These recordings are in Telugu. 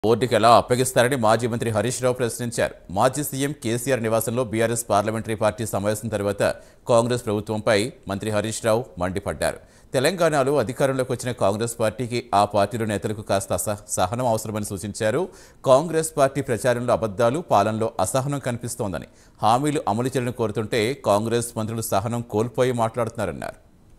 బోర్డుకి ఎలా అప్పగిస్తారని మాజీ మంత్రి హరీష్ రావు ప్రశ్నించారు. మాజీ సీఎం కేసీఆర్ నివాసంలో బీఆర్ఎస్ పార్లమెంటరీ పార్టీ సమావేశం తర్వాత కాంగ్రెస్ ప్రభుత్వంపై మంత్రి హరీష్ రావు మండిపడ్డారు. తెలంగాణలో అధికారంలోకి వచ్చిన కాంగ్రెస్ పార్టీకి ఆ పార్టీలో నేతలకు కాస్త సహనం అవసరమని సూచించారు. కాంగ్రెస్ పార్టీ ప్రచారంలో అబద్దాలు, పాలనలో అసహనం కనిపిస్తోందని, హామీలు అమలు చేయాలని కోరుతుంటే కాంగ్రెస్ మంత్రులు సహనం కోల్పోయి మాట్లాడుతున్నారన్నారు.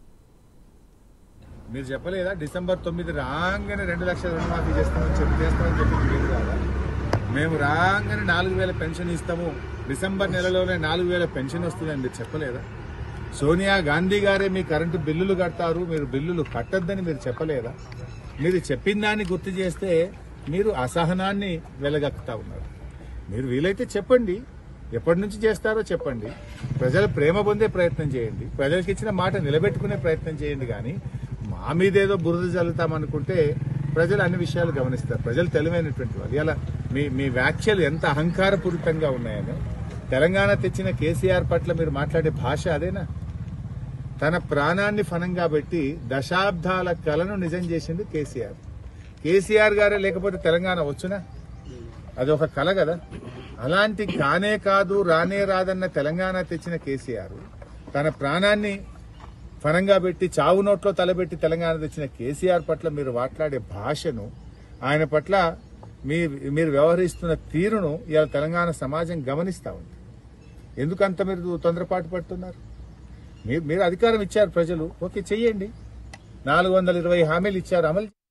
మీరు చెప్పలేదా డిసెంబర్ 9 రాగానే 2 లక్షల రుణమాఫీ చేస్తామని చెప్పి మీరు కాదా? మేము రాగానే 4,000 పెన్షన్ ఇస్తాము, డిసెంబర్ నెలలోనే 4,000 పెన్షన్ వస్తుందని మీరు చెప్పలేదా? సోనియా గాంధీ గారే మీ కరెంటు బిల్లులు కడతారు, మీరు బిల్లులు కట్టొద్దని మీరు చెప్పలేదా? మీరు చెప్పిన దాన్ని గుర్తు చేస్తే మీరు అసహనాన్ని వెలగక్కుతా ఉన్నారు. మీరు వీలైతే చెప్పండి, ఎప్పటి నుంచి చేస్తారో చెప్పండి, ప్రజల ప్రేమ పొందే ప్రయత్నం చేయండి, ప్రజలకు ఇచ్చిన మాట నిలబెట్టుకునే ప్రయత్నం చేయండి. కానీ మా మీదేదో బురద చల్లుతామనుకుంటే ప్రజలు అన్ని విషయాలు గమనిస్తారు. ప్రజలు తెలివైనటువంటి వాళ్ళు. ఇలా మీ వ్యాఖ్యలు ఎంత అహంకారపూరితంగా ఉన్నాయని, తెలంగాణ తెచ్చిన కేసీఆర్ పట్ల మీరు మాట్లాడే భాష అదేనా? తన ప్రాణాన్ని ఫనంగా పెట్టి దశాబ్దాల కలను నిజం చేసింది కేసీఆర్. కేసీఆర్ గారే లేకపోతే తెలంగాణ వచ్చునా? అదొక కల కదా. అలాంటి కానే కాదు రానే రాదన్న తెలంగాణ తెచ్చిన కేసీఆర్ తన ప్రాణాన్ని ఫనంగా పెట్టి చావు నోట్లో తలబెట్టి తెలంగాణ తెచ్చిన కేసీఆర్ పట్ల మీరు మాట్లాడే భాషను, ఆయన పట్ల మీరు వ్యవహరిస్తున్న తీరును ఇవాళ తెలంగాణ సమాజం గమనిస్తూ ఉంది. ఎందుకంత మీరు తొందరపాటు పడుతున్నారు? మీరు అధికారం ఇచ్చారు ప్రజలు, ఓకే చెయ్యండి. 420 హామీలు ఇచ్చారు, అమలు